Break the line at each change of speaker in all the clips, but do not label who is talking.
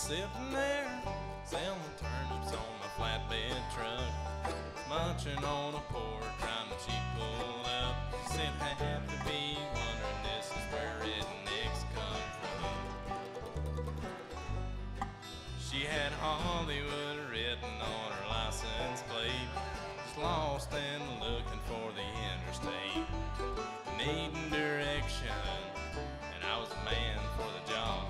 sitting there selling turnips on my flatbed truck, munching on a pork rind that she pulled up. She said, I have to be wondering, this is where rednecks come from. She had Hollywood written on her license plate, just lost and looking for the interstate, needing direction, and I was the man for the job.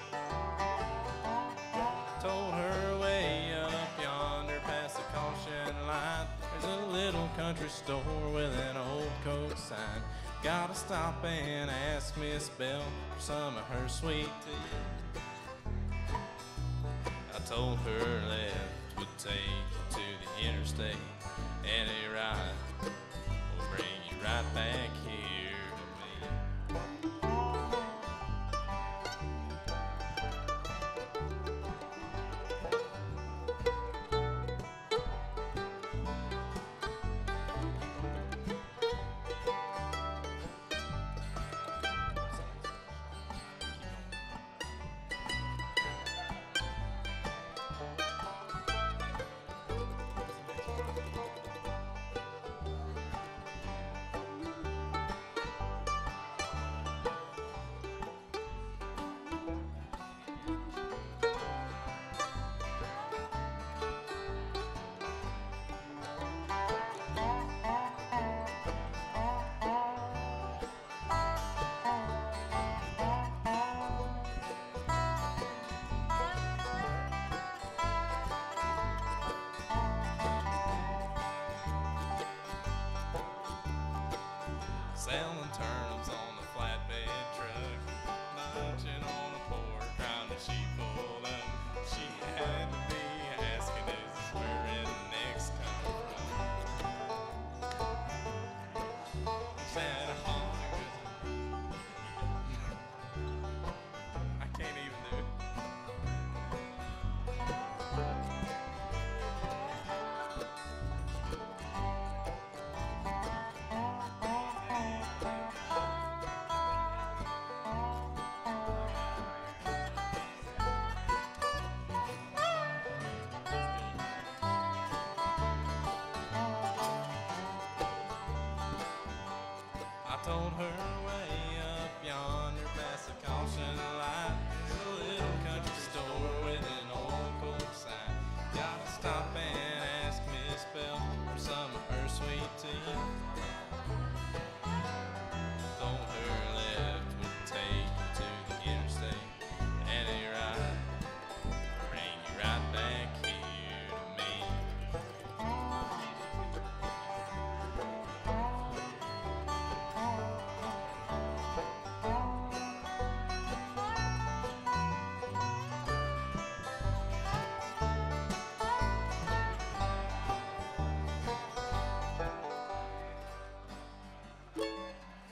Told her way up yonder past the caution light, there's a little country store with an old Coke sign. Gotta stop and ask Miss Bell for some of her sweet tea. I told her left would take you to the interstate, and a right will bring you right back here to me. Selling turnips on the flatbed truck, munching on a pork rind that she pulled up. She had to be asking, is this where rednecks come from? She said, Hollywood. I can't even do it. I told her